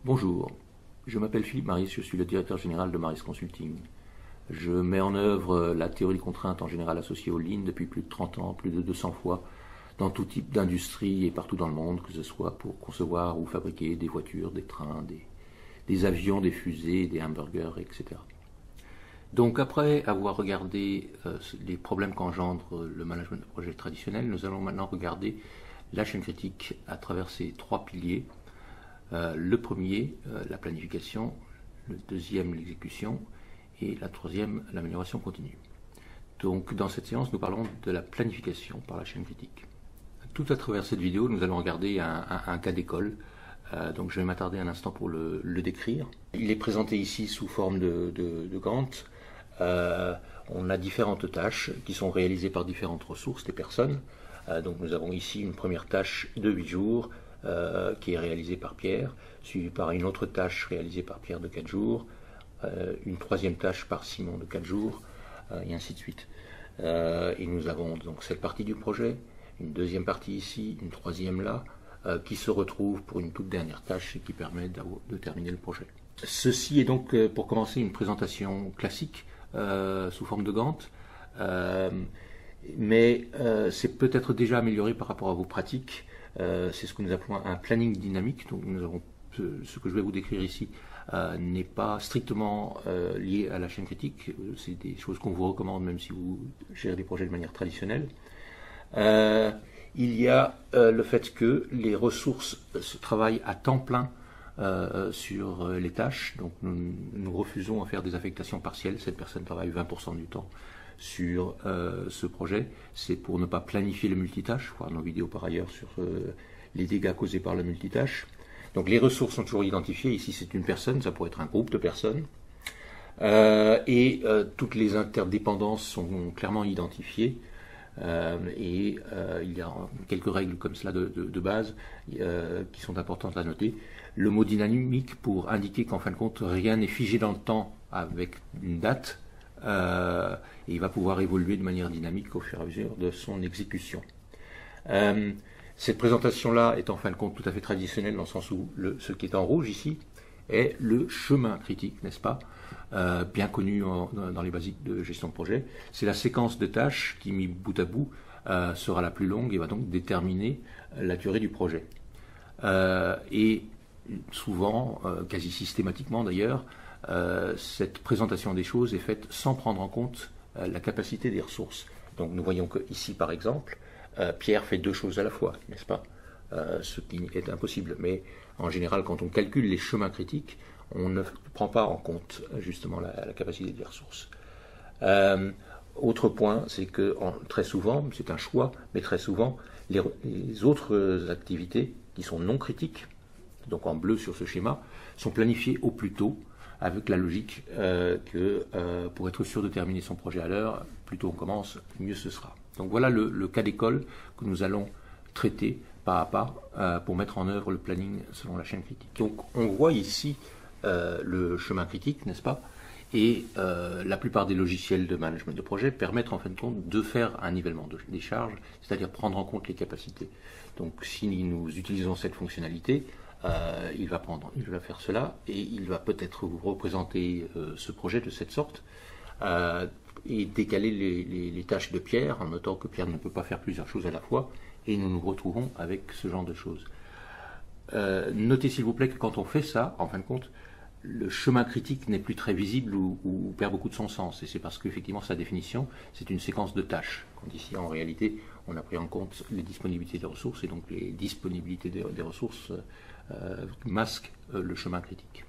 Bonjour, je m'appelle Philippe Maris, je suis le directeur général de Maris Consulting. Je mets en œuvre la théorie des contraintes en général associée au Lean depuis plus de 30 ans, plus de 200 fois, dans tout type d'industrie et partout dans le monde, que ce soit pour concevoir ou fabriquer des voitures, des trains, des avions, des fusées, des hamburgers, etc. Donc après avoir regardé les problèmes qu'engendre le management de projet traditionnel, nous allons maintenant regarder la chaîne critique à travers ces trois piliers. Le premier, la planification, le deuxième, l'exécution, et la troisième, l'amélioration continue. Donc dans cette séance, nous parlons de la planification par la chaîne critique. Tout à travers cette vidéo, nous allons regarder un cas d'école. Donc je vais m'attarder un instant pour le décrire. Il est présenté ici sous forme de Gantt. On a différentes tâches qui sont réalisées par différentes ressources, des personnes. Donc nous avons ici une première tâche de 8 jours, qui est réalisée par Pierre, suivie par une autre tâche réalisée par Pierre de 4 jours, une troisième tâche par Simon de 4 jours, et ainsi de suite. Et nous avons donc cette partie du projet, une deuxième partie ici, une troisième là, qui se retrouve pour une toute dernière tâche et qui permet de terminer le projet. Ceci est donc, pour commencer, une présentation classique sous forme de Gantt, mais c'est peut-être déjà amélioré par rapport à vos pratiques. C'est ce que nous appelons un planning dynamique. Donc nous avons ce que je vais vous décrire ici n'est pas strictement lié à la chaîne critique. C'est des choses qu'on vous recommande même si vous gérez des projets de manière traditionnelle. Il y a le fait que les ressources se travaillent à temps plein sur les tâches. Donc nous refusons à faire des affectations partielles. Cette personne travaille 20% du temps sur ce projet. C'est pour ne pas planifier le multitâche. Voir nos vidéos par ailleurs sur les dégâts causés par le multitâche. Donc les ressources sont toujours identifiées. Ici c'est une personne, ça pourrait être un groupe de personnes. Toutes les interdépendances sont clairement identifiées. Il y a quelques règles comme cela de base qui sont importantes à noter. Le mot dynamique pour indiquer qu'en fin de compte rien n'est figé dans le temps avec une date. Et il va pouvoir évoluer de manière dynamique au fur et à mesure de son exécution. Cette présentation-là est en fin de compte tout à fait traditionnelle dans le sens où ce qui est en rouge ici est le chemin critique, n'est-ce pas, bien connu dans les basiques de gestion de projet. C'est la séquence de tâches qui, mis bout à bout, sera la plus longue et va donc déterminer la durée du projet. Et souvent, quasi systématiquement d'ailleurs, cette présentation des choses est faite sans prendre en compte la capacité des ressources. Donc nous voyons que ici par exemple, Pierre fait deux choses à la fois, n'est-ce pas, ce qui est impossible. Mais en général, quand on calcule les chemins critiques, on ne prend pas en compte justement la capacité des ressources. Autre point, c'est que très souvent, c'est un choix, mais très souvent, les autres activités qui sont non critiques, donc en bleu sur ce schéma, sont planifiées au plus tôt, avec la logique que pour être sûr de terminer son projet à l'heure, plus tôt on commence, mieux ce sera. Donc voilà le cas d'école que nous allons traiter pas à pas pour mettre en œuvre le planning selon la chaîne critique. Donc on voit ici le chemin critique, n'est-ce pas? Et la plupart des logiciels de management de projet permettent en fin de compte de faire un nivellement des charges, c'est-à-dire prendre en compte les capacités. Donc si nous utilisons cette fonctionnalité, il va faire cela et il va peut-être vous représenter ce projet de cette sorte et décaler les tâches de Pierre en notant que Pierre ne peut pas faire plusieurs choses à la fois et nous nous retrouvons avec ce genre de choses. Notez s'il vous plaît que quand on fait ça, en fin de compte, le chemin critique n'est plus très visible ou perd beaucoup de son sens et c'est parce qu'effectivement sa définition c'est une séquence de tâches. Quand ici en réalité on a pris en compte les disponibilités des ressources et donc les disponibilités des ressources masque le chemin critique.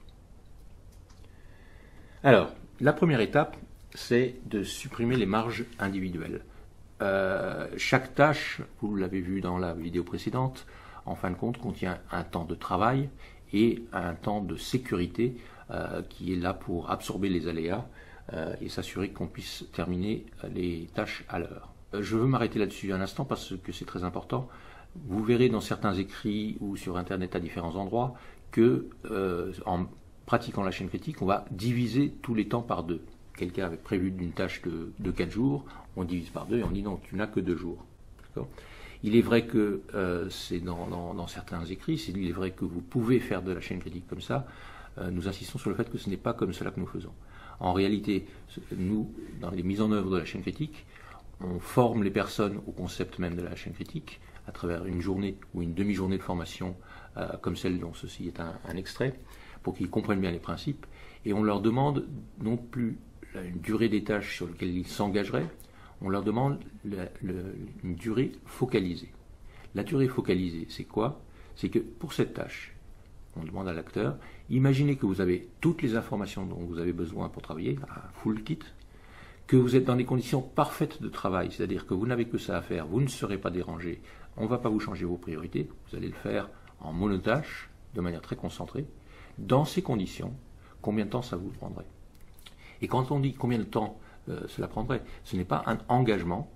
Alors, la première étape, c'est de supprimer les marges individuelles. Chaque tâche, vous l'avez vu dans la vidéo précédente, en fin de compte contient un temps de travail et un temps de sécurité qui est là pour absorber les aléas et s'assurer qu'on puisse terminer les tâches à l'heure. Je veux m'arrêter là-dessus un instant parce que c'est très important. Vous verrez dans certains écrits ou sur Internet à différents endroits que en pratiquant la chaîne critique, on va diviser tous les temps par deux. Quelqu'un avait prévu une tâche de 4 jours, on divise par deux et on dit non, tu n'as que 2 jours. Il est vrai que c'est dans certains écrits, il est vrai que vous pouvez faire de la chaîne critique comme ça. Nous insistons sur le fait que ce n'est pas comme cela que nous faisons. En réalité, nous, dans les mises en œuvre de la chaîne critique, on forme les personnes au concept même de la chaîne critique à travers une journée ou une demi-journée de formation comme celle dont ceci est un extrait, pour qu'ils comprennent bien les principes, et on leur demande non plus une durée des tâches sur lesquelles ils s'engageraient, on leur demande une durée focalisée. La durée focalisée, c'est quoi? C'est que pour cette tâche, on demande à l'acteur, imaginez que vous avez toutes les informations dont vous avez besoin pour travailler, un full kit, que vous êtes dans des conditions parfaites de travail, c'est-à-dire que vous n'avez que ça à faire, vous ne serez pas dérangé, on ne va pas vous changer vos priorités, vous allez le faire en monotâche, de manière très concentrée. Dans ces conditions, combien de temps ça vous prendrait? Et quand on dit combien de temps cela prendrait, ce n'est pas un engagement,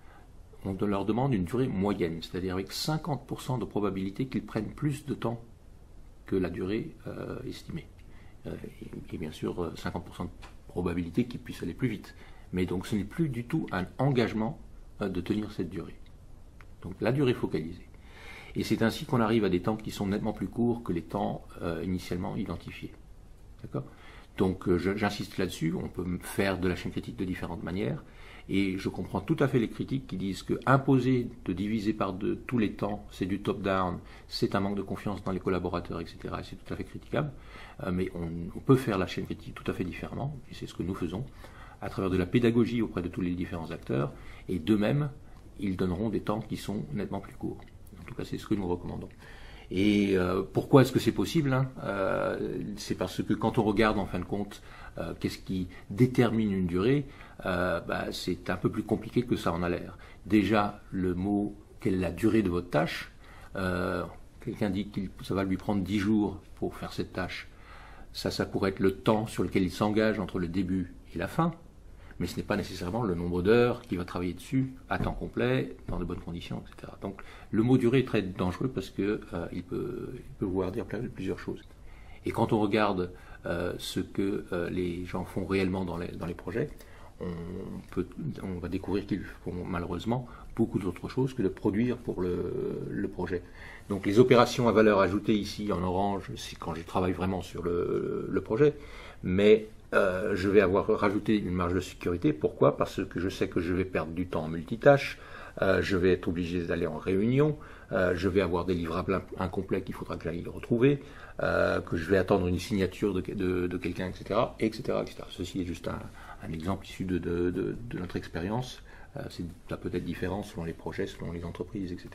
on leur demande une durée moyenne, c'est-à-dire avec 50% de probabilité qu'ils prennent plus de temps que la durée estimée. Et bien sûr, 50% de probabilité qu'ils puissent aller plus vite. Mais donc ce n'est plus du tout un engagement de tenir cette durée. Donc la durée focalisée. Et c'est ainsi qu'on arrive à des temps qui sont nettement plus courts que les temps initialement identifiés. D'accord? Donc j'insiste là-dessus, on peut faire de la chaîne critique de différentes manières, et je comprends tout à fait les critiques qui disent que imposer de diviser par deux tous les temps, c'est du top-down, c'est un manque de confiance dans les collaborateurs, etc. Et c'est tout à fait critiquable, mais on peut faire la chaîne critique tout à fait différemment, et c'est ce que nous faisons, à travers de la pédagogie auprès de tous les différents acteurs, et d'eux-mêmes, ils donneront des temps qui sont nettement plus courts. En tout cas, c'est ce que nous recommandons. Et pourquoi est-ce que c'est possible, hein? C'est parce que quand on regarde en fin de compte qu'est-ce qui détermine une durée, c'est un peu plus compliqué que ça en a l'air. Déjà, le mot « quelle est la durée de votre tâche ?» quelqu'un dit que ça va lui prendre 10 jours pour faire cette tâche. Ça pourrait être le temps sur lequel il s'engage entre le début et la fin, mais ce n'est pas nécessairement le nombre d'heures qu'il va travailler dessus à temps complet, dans de bonnes conditions, etc. Donc le mot durée est très dangereux parce que il peut vouloir dire plusieurs choses. Et quand on regarde ce que les gens font réellement dans les projets, on va découvrir qu'ils font malheureusement beaucoup d'autres choses que de produire pour le projet. Donc les opérations à valeur ajoutée ici en orange, c'est quand je travaille vraiment sur le projet, mais je vais avoir rajouté une marge de sécurité. Pourquoi? Parce que je sais que je vais perdre du temps en multitâche, je vais être obligé d'aller en réunion, je vais avoir des livrables incomplets qu'il faudra que j'aille retrouver, que je vais attendre une signature de quelqu'un, etc., etc., etc. Ceci est juste un exemple issu de notre expérience. Ça peut être différent selon les projets, selon les entreprises, etc.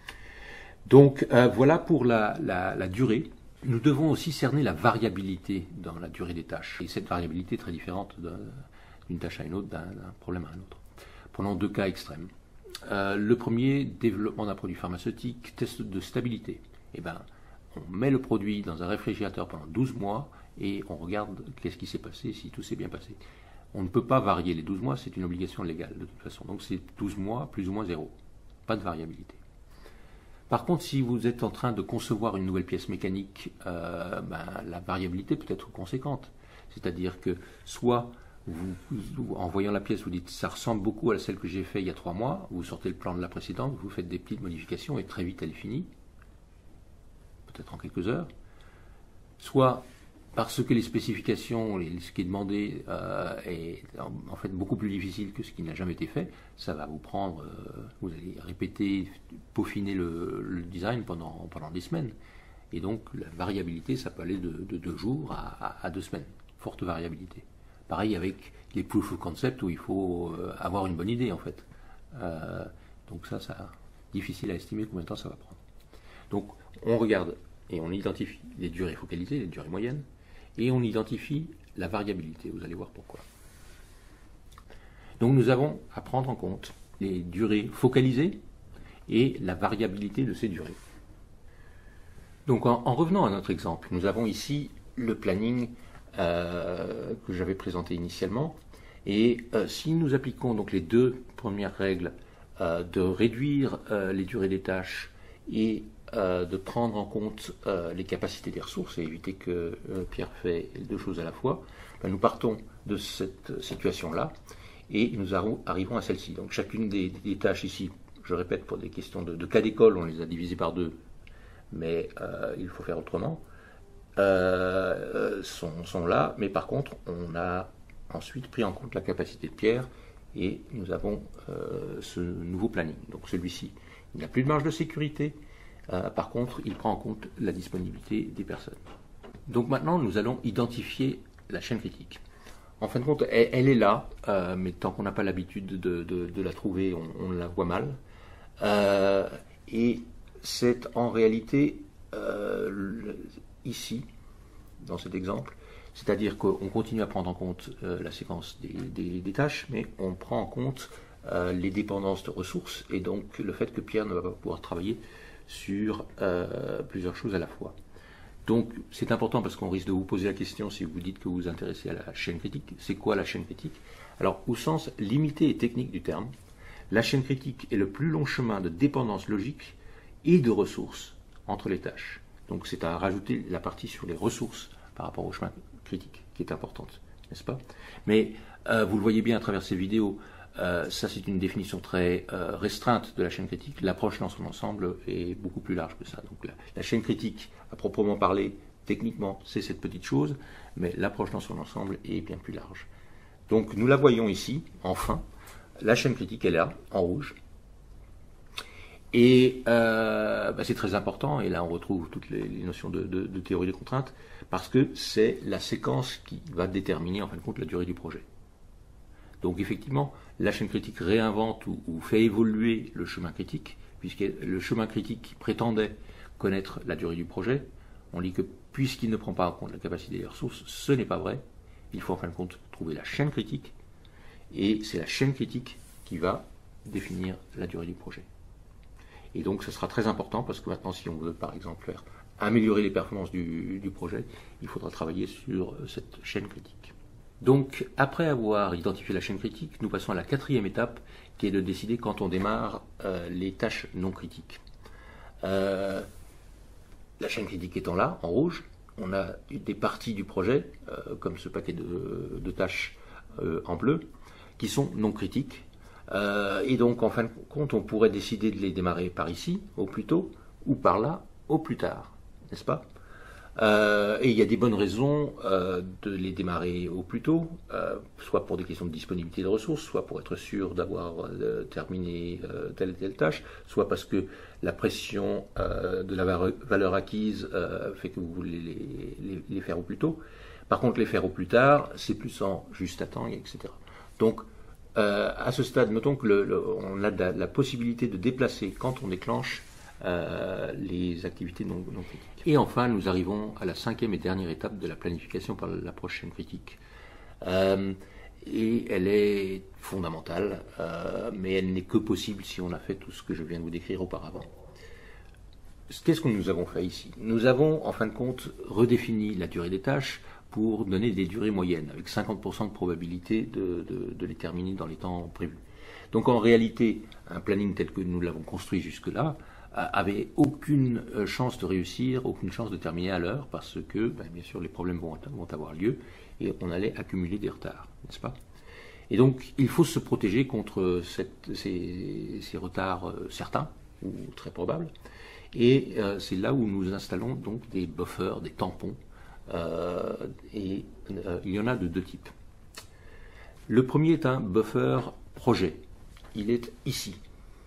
Donc voilà pour la durée. Nous devons aussi cerner la variabilité dans la durée des tâches. Et cette variabilité est très différente d'une tâche à une autre, d'un problème à un autre. Prenons deux cas extrêmes. Le premier, développement d'un produit pharmaceutique, test de stabilité. Eh bien, on met le produit dans un réfrigérateur pendant 12 mois et on regarde qu'est-ce qui s'est passé, si tout s'est bien passé. On ne peut pas varier les 12 mois, c'est une obligation légale de toute façon. Donc c'est 12 mois plus ou moins 0. Pas de variabilité. Par contre, si vous êtes en train de concevoir une nouvelle pièce mécanique, la variabilité peut être conséquente. C'est-à-dire que soit en voyant la pièce, vous dites ça ressemble beaucoup à celle que j'ai faite il y a 3 mois, vous sortez le plan de la précédente, vous faites des petites modifications et très vite elle finit, peut-être en quelques heures. Soit parce que les spécifications, ce qui est demandé est en fait beaucoup plus difficile que ce qui n'a jamais été fait, ça va vous prendre, vous allez répéter, peaufiner le design pendant des semaines. Et donc la variabilité, ça peut aller de 2 jours à 2 semaines, forte variabilité. Pareil avec les proof of concept où il faut avoir une bonne idée en fait. Donc ça difficile à estimer combien de temps ça va prendre. Donc on regarde et on identifie les durées focalisées, les durées moyennes, et on identifie la variabilité, vous allez voir pourquoi. Donc nous avons à prendre en compte les durées focalisées et la variabilité de ces durées. Donc en revenant à notre exemple, nous avons ici le planning que j'avais présenté initialement, et si nous appliquons donc les 2 premières règles de réduire les durées des tâches et de prendre en compte les capacités des ressources et éviter que Pierre fait les 2 choses à la fois, nous partons de cette situation-là et nous arrivons à celle-ci. Donc chacune des tâches ici, je répète, pour des questions de cas d'école, on les a divisés par 2, mais il faut faire autrement, sont là, mais par contre, on a ensuite pris en compte la capacité de Pierre, et nous avons ce nouveau planning. Donc celui-ci, il n'a plus de marge de sécurité, par contre, il prend en compte la disponibilité des personnes. Donc maintenant, nous allons identifier la chaîne critique. En fin de compte, elle est là, mais tant qu'on n'a pas l'habitude de la trouver, on la voit mal. Et c'est en réalité ici, dans cet exemple, c'est-à-dire qu'on continue à prendre en compte la séquence des tâches, mais on prend en compte les dépendances de ressources, et donc le fait que Pierre ne va pas pouvoir travailler sur plusieurs choses à la fois. Donc c'est important parce qu'on risque de vous poser la question si vous dites que vous vous intéressez à la chaîne critique. C'est quoi la chaîne critique? Alors au sens limité et technique du terme, la chaîne critique est le plus long chemin de dépendance logique et de ressources entre les tâches. Donc c'est à rajouter la partie sur les ressources par rapport au chemin critique qui est importante, n'est-ce pas? Mais vous le voyez bien à travers ces vidéos, ça c'est une définition très restreinte de la chaîne critique. L'approche dans son ensemble est beaucoup plus large que ça. Donc la chaîne critique, à proprement parler, techniquement, c'est cette petite chose, mais l'approche dans son ensemble est bien plus large. Donc nous la voyons ici, enfin, la chaîne critique est là, en rouge. Et c'est très important, et là on retrouve toutes les notions de théorie des contraintes, parce que c'est la séquence qui va déterminer en fin de compte la durée du projet. Donc effectivement, la chaîne critique réinvente ou fait évoluer le chemin critique, puisque le chemin critique prétendait connaître la durée du projet. On dit que puisqu'il ne prend pas en compte la capacité des ressources, ce n'est pas vrai. Il faut en fin de compte trouver la chaîne critique, et c'est la chaîne critique qui va définir la durée du projet. Et donc ce sera très important, parce que maintenant si on veut par exemple améliorer les performances du projet, il faudra travailler sur cette chaîne critique. Donc, après avoir identifié la chaîne critique, nous passons à la 4e étape, qui est de décider quand on démarre les tâches non critiques. La chaîne critique étant là, en rouge, on a des parties du projet, comme ce paquet de tâches en bleu, qui sont non critiques. Et donc, en fin de compte, on pourrait décider de les démarrer par ici, au plus tôt, ou par là, au plus tard, n'est-ce pas? Et il y a des bonnes raisons de les démarrer au plus tôt, soit pour des questions de disponibilité de ressources, soit pour être sûr d'avoir terminé telle et telle tâche, soit parce que la pression de la valeur acquise fait que vous voulez les faire au plus tôt. Par contre, les faire au plus tard, c'est plus en juste à temps, etc. Donc, à ce stade, notons qu'on a la possibilité de déplacer, quand on déclenche, les activités non critiques. Et enfin, nous arrivons à la 5e et dernière étape de la planification par l'approche chaîne critique. Et elle est fondamentale, mais elle n'est que possible si on a fait tout ce que je viens de vous décrire auparavant. Qu'est-ce que nous avons fait ici? Nous avons, en fin de compte, redéfini la durée des tâches pour donner des durées moyennes, avec 50% de probabilité de les terminer dans les temps prévus. Donc en réalité, un planning tel que nous l'avons construit jusque-là avait aucune chance de réussir, aucune chance de terminer à l'heure, parce que, bien sûr, les problèmes vont avoir lieu, et on allait accumuler des retards, n'est-ce pas? Et donc, il faut se protéger contre ces retards certains, ou très probables, et c'est là où nous installons donc des buffers, des tampons, et il y en a de 2 types. Le premier est un buffer projet. Il est ici.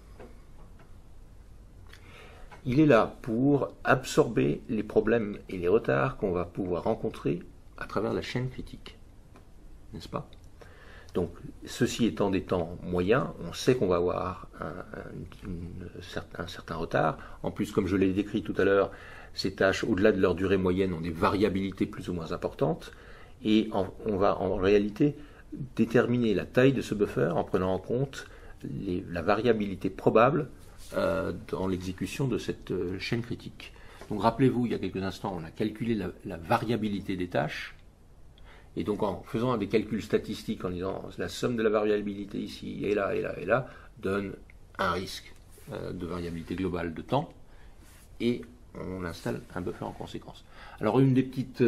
Il est là pour absorber les problèmes et les retards qu'on va pouvoir rencontrer à travers la chaîne critique. N'est-ce pas? Donc, ceci étant des temps moyens, on sait qu'on va avoir un certain retard. En plus, comme je l'ai décrit tout à l'heure, ces tâches, au-delà de leur durée moyenne, ont des variabilités plus ou moins importantes. Et on va en réalité déterminer la taille de ce buffer en prenant en compte la variabilité probable dans l'exécution de cette chaîne critique. Donc rappelez-vous, il y a quelques instants, on a calculé la variabilité des tâches, et donc en faisant des calculs statistiques, en disant la somme de la variabilité ici, et là, et là, et là, donne un risque de variabilité globale de temps, et on installe un buffer en conséquence. Alors une des petits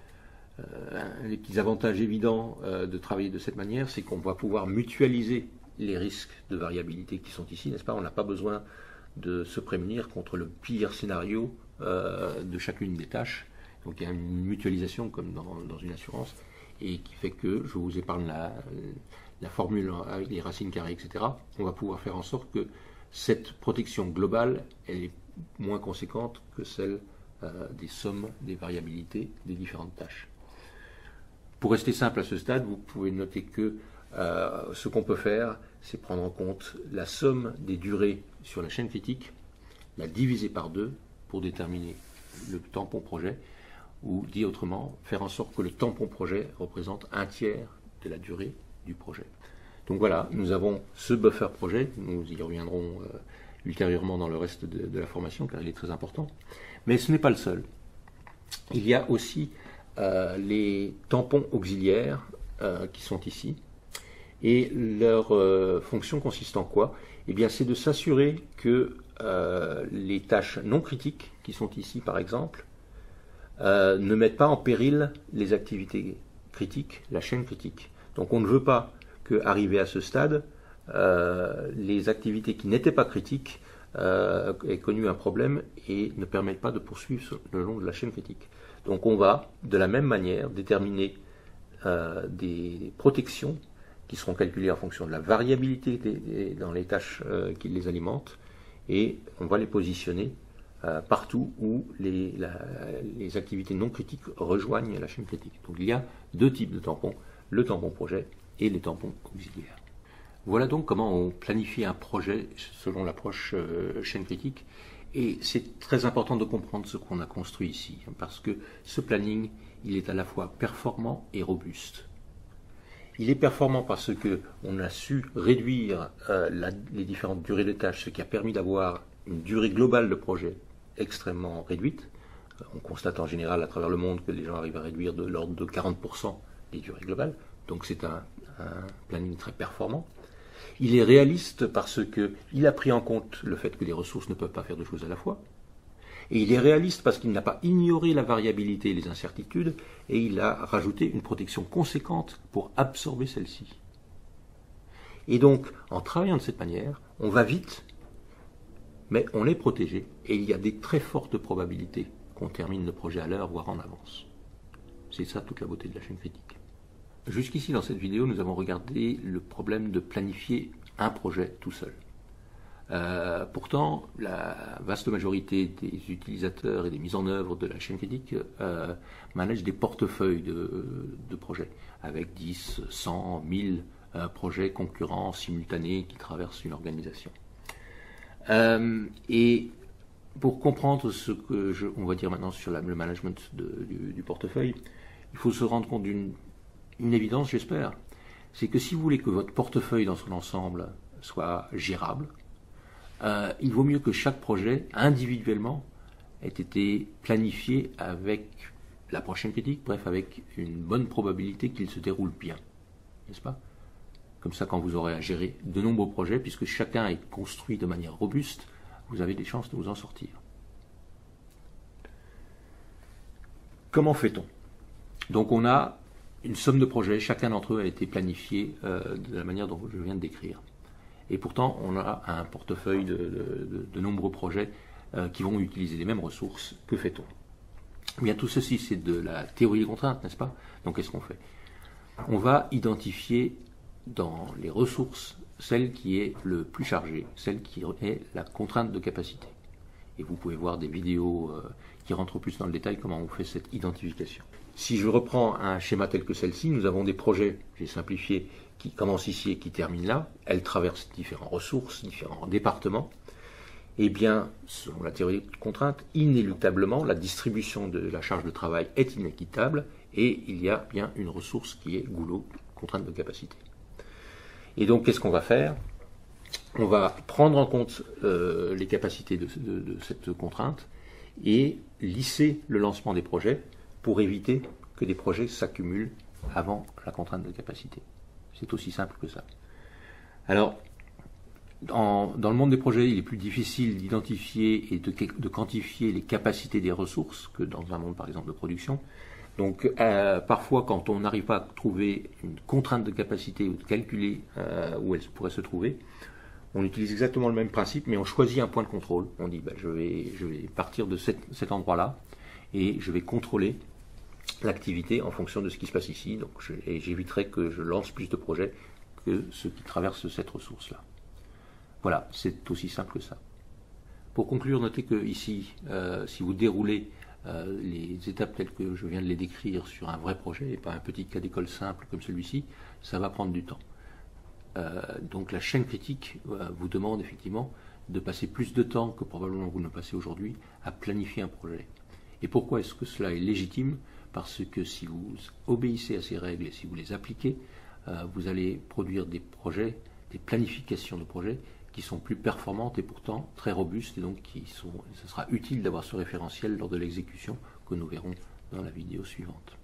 avantages évidents de travailler de cette manière, c'est qu'on va pouvoir mutualiser les risques de variabilité qui sont ici, n'est-ce pas? On n'a pas besoin de se prémunir contre le pire scénario de chacune des tâches. Donc il y a une mutualisation comme dans une assurance, et qui fait que, je vous épargne la formule avec les racines carrées, etc. On va pouvoir faire en sorte que cette protection globale, elle est moins conséquente que celle des sommes des variabilités des différentes tâches. Pour rester simple à ce stade, vous pouvez noter que ce qu'on peut faire, c'est prendre en compte la somme des durées sur la chaîne critique, la diviser par 2 pour déterminer le tampon projet, ou dit autrement, faire en sorte que le tampon projet représente 1/3 de la durée du projet. Donc voilà, nous avons ce buffer projet, nous y reviendrons ultérieurement dans le reste de la formation, car il est très important. Mais ce n'est pas le seul. Il y a aussi les tampons auxiliaires qui sont ici. Et leur fonction consiste en quoi? Eh bien, c'est de s'assurer que les tâches non critiques, qui sont ici par exemple, ne mettent pas en péril les activités critiques, la chaîne critique. Donc on ne veut pas qu'arrivé à ce stade, les activités qui n'étaient pas critiques aient connu un problème et ne permettent pas de poursuivre le long de la chaîne critique. Donc on va, de la même manière, déterminer des protections qui seront calculées en fonction de la variabilité dans les tâches qui les alimentent, et on va les positionner partout où les activités non critiques rejoignent la chaîne critique. Donc il y a 2 types de tampons, le tampon projet et les tampons auxiliaires. Voilà donc comment on planifie un projet selon l'approche chaîne critique, et c'est très important de comprendre ce qu'on a construit ici, parce que ce planning, il est à la fois performant et robuste. Il est performant parce qu'on a su réduire les différentes durées de tâches, ce qui a permis d'avoir une durée globale de projet extrêmement réduite. On constate en général à travers le monde que les gens arrivent à réduire de l'ordre de 40% les durées globales. Donc c'est un planning très performant. Il est réaliste parce qu'il a pris en compte le fait que les ressources ne peuvent pas faire deux choses à la fois. Et il est réaliste parce qu'il n'a pas ignoré la variabilité et les incertitudes, et il a rajouté une protection conséquente pour absorber celle-ci. Et donc, en travaillant de cette manière, on va vite, mais on est protégé, et il y a des très fortes probabilités qu'on termine le projet à l'heure, voire en avance. C'est ça toute la beauté de la chaîne critique. Jusqu'ici, dans cette vidéo, nous avons regardé le problème de planifier un projet tout seul. Pourtant, la vaste majorité des utilisateurs et des mises en œuvre de la chaîne critique managent des portefeuilles de projets, avec 10, 100, 1000 projets concurrents, simultanés, qui traversent une organisation. Et pour comprendre ce que on va dire maintenant sur le management du portefeuille, il faut se rendre compte d'une évidence, j'espère. C'est que si vous voulez que votre portefeuille dans son ensemble soit gérable, il vaut mieux que chaque projet, individuellement, ait été planifié avec la prochaine critique, bref, avec une bonne probabilité qu'il se déroule bien. N'est-ce pas? Comme ça, quand vous aurez à gérer de nombreux projets, puisque chacun est construit de manière robuste, vous avez des chances de vous en sortir. Comment fait-on? Donc on a une somme de projets, chacun d'entre eux a été planifié de la manière dont je viens de décrire. Et pourtant, on a un portefeuille de nombreux projets qui vont utiliser les mêmes ressources. Que fait-on? Eh bien, tout ceci, c'est de la théorie des contraintes, n'est-ce pas? Donc, qu'est-ce qu'on fait? On va identifier dans les ressources celle qui est le plus chargée, celle qui est la contrainte de capacité. Et vous pouvez voir des vidéos qui rentrent plus dans le détail comment on fait cette identification. Si je reprends un schéma tel que celle-ci, nous avons des projets, j'ai simplifié, qui commencent ici et qui terminent là. Elles traversent différentes ressources, différents départements. Eh bien, selon la théorie de contrainte, inéluctablement, la distribution de la charge de travail est inéquitable et il y a bien une ressource qui est goulot, contrainte de capacité. Et donc, qu'est-ce qu'on va faire? On va prendre en compte les capacités de cette contrainte et lisser le lancement des projets pour éviter que des projets s'accumulent avant la contrainte de capacité. C'est aussi simple que ça. Alors, dans le monde des projets, il est plus difficile d'identifier et de quantifier les capacités des ressources que dans un monde, par exemple, de production. Donc parfois quand on n'arrive pas à trouver une contrainte de capacité ou de calculer où elle pourrait se trouver, on utilise exactement le même principe, mais on choisit un point de contrôle. On dit je vais partir de cet endroit-là et je vais contrôler l'activité en fonction de ce qui se passe ici. Donc et j'éviterai que je lance plus de projets que ceux qui traversent cette ressource-là. Voilà, c'est aussi simple que ça. Pour conclure, notez que ici, si vous déroulez les étapes telles que je viens de les décrire sur un vrai projet et pas un petit cas d'école simple comme celui-ci, ça va prendre du temps. Donc la chaîne critique vous demande effectivement de passer plus de temps que probablement vous ne passez aujourd'hui à planifier un projet. Et pourquoi est-ce que cela est légitime? Parce que si vous obéissez à ces règles et si vous les appliquez, vous allez produire des projets, des planifications de projets qui sont plus performantes et pourtant très robustes, et donc ce sera utile d'avoir ce référentiel lors de l'exécution que nous verrons dans la vidéo suivante.